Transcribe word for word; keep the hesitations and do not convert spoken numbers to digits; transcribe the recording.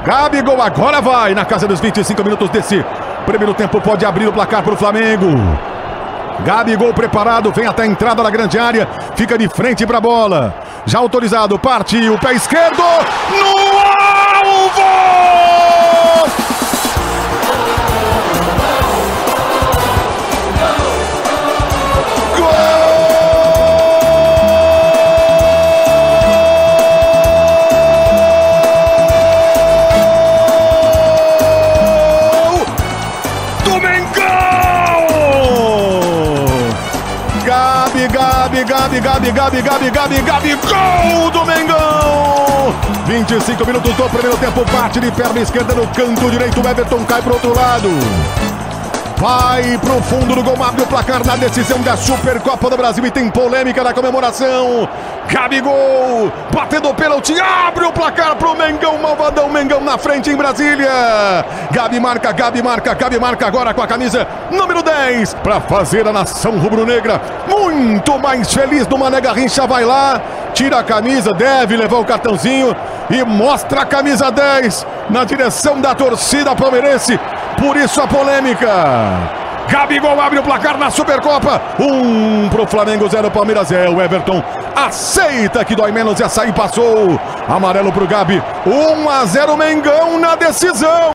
Gabigol agora vai na casa dos vinte e cinco minutos desse primeiro tempo. Pode abrir o placar para o Flamengo. Gabigol preparado, vem até a entrada da grande área. Fica de frente para a bola. Já autorizado, parte o pé esquerdo. No alvo! Gabi, Gabi, Gabi, Gabi, Gabi, Gabi, Gabi, Gabi, gol do Mengão! vinte e cinco minutos do primeiro tempo, bate de perna esquerda no canto direito, o Everton cai pro outro lado. Vai pro fundo do gol, abre o placar na decisão da Supercopa do Brasil e tem polêmica na comemoração. Gabigol, batendo o pênalti, abre o placar pro Mengão, malvadão Mengão na frente em Brasília. Gabi marca, Gabi marca, Gabi marca agora com a camisa número dez para fazer a nação rubro-negra muito mais feliz. Do Mané Garrincha vai lá, tira a camisa, deve levar o cartãozinho e mostra a camisa dez na direção da torcida palmeirense. Por isso a polêmica. Gabigol abre o placar na Supercopa. Um pro Flamengo, zero Palmeiras. É o Everton. Aceita que dói menos. Essa aí passou. Amarelo pro Gabi. um a zero Mengão na decisão.